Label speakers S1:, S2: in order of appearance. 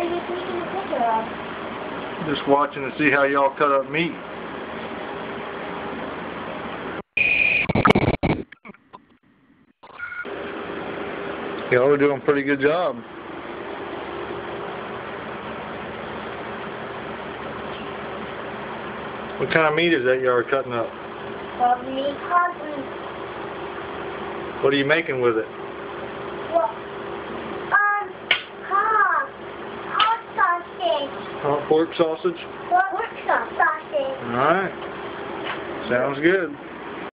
S1: are you taking a picture of?
S2: Just watching to see how y'all cut up meat. Y'all are doing a pretty good job. What kind of meat is that y'all are cutting up?
S1: Meat cotton.
S2: What are you making with it?
S1: Well, hot sausage.
S2: Hot pork sausage?
S1: Pork sausage.
S2: Alright. Sounds good.